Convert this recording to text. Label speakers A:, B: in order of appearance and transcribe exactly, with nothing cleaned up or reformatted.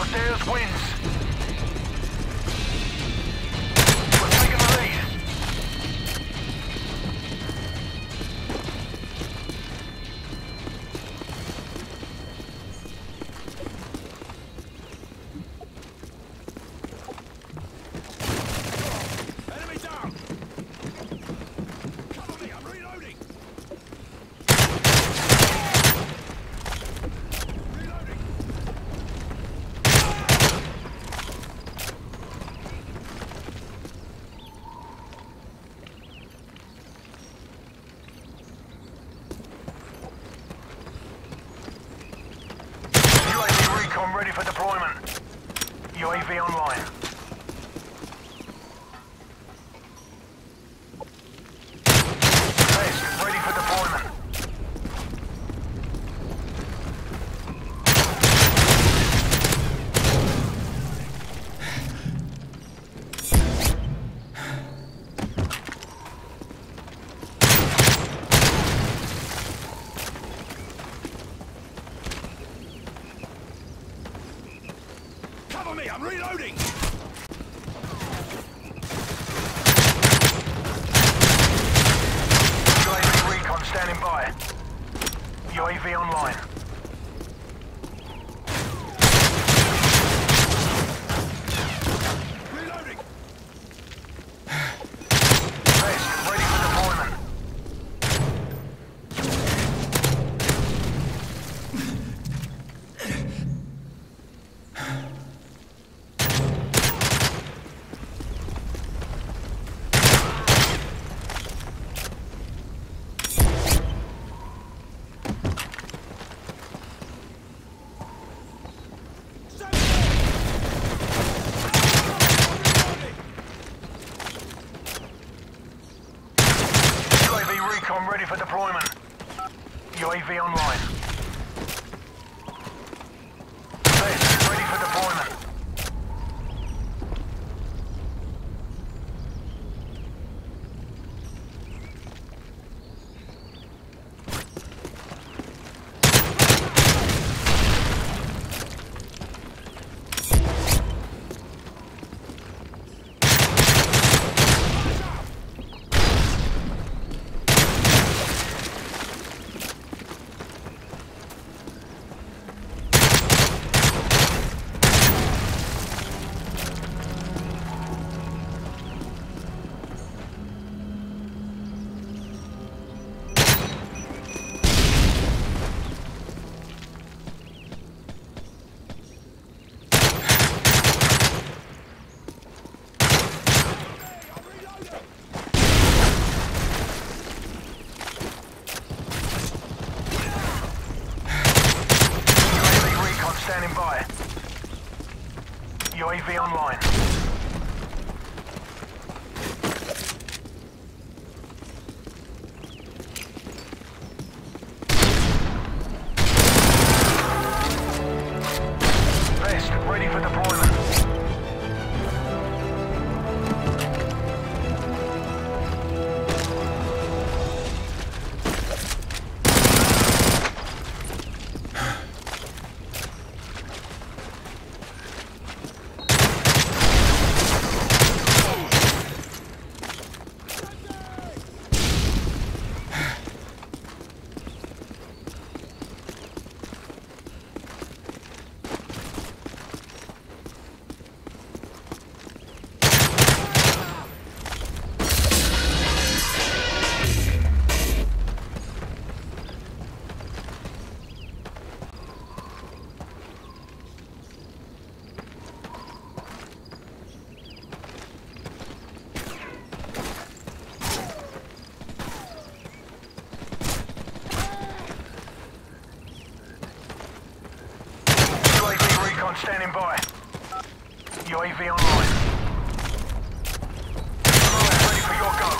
A: dares wins. We're taking the lead.
B: Enemy down! Cover me, I'm reloading! Reloading!
A: U A V recon ready for deployment. U A V online. Best ready for deployment.
B: Cover me, I'm reloading!
A: U A V recon standing by. U A V online.
B: Reloading!
A: Best ready for deployment. U A V recon ready for deployment. U A V online. Best ready for deployment. Standing by. U A V online. Best ready for deployment. Standing by. U A V online. Ready for your go.